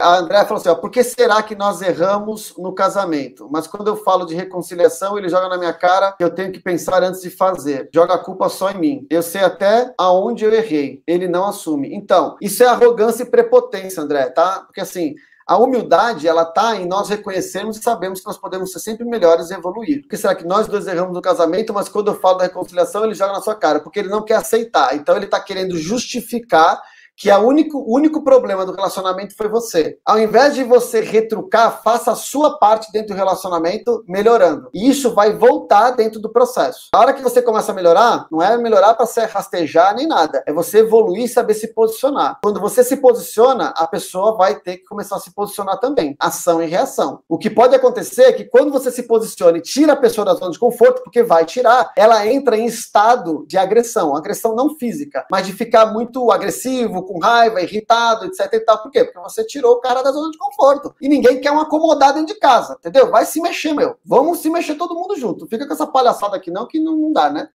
A Andréa falou assim, ó, por que será que nós erramos no casamento? Mas quando eu falo de reconciliação, ele joga na minha cara que eu tenho que pensar antes de fazer. Joga a culpa só em mim. Eu sei até aonde eu errei. Ele não assume. Então, isso é arrogância e prepotência, André, tá? Porque assim, a humildade, ela tá em nós reconhecermos e sabemos que nós podemos ser sempre melhores e evoluir. Por que será que nós dois erramos no casamento, mas quando eu falo da reconciliação, ele joga na sua cara? Porque ele não quer aceitar. Então ele tá querendo justificar que o único problema do relacionamento foi você. Ao invés de você retrucar, faça a sua parte dentro do relacionamento melhorando. E isso vai voltar dentro do processo. A hora que você começa a melhorar, não é melhorar para se rastejar nem nada. É você evoluir e saber se posicionar. Quando você se posiciona, a pessoa vai ter que começar a se posicionar também. Ação e reação. O que pode acontecer é que quando você se posiciona e tira a pessoa da zona de conforto, porque vai tirar, ela entra em estado de agressão. Agressão não física, mas de ficar muito agressivo, com raiva, irritado, etc e tal. Por quê? Porque você tirou o cara da zona de conforto. E ninguém quer um acomodado dentro de casa, entendeu? Vai se mexer, meu. Vamos se mexer todo mundo junto. Fica com essa palhaçada aqui não, que não dá, né?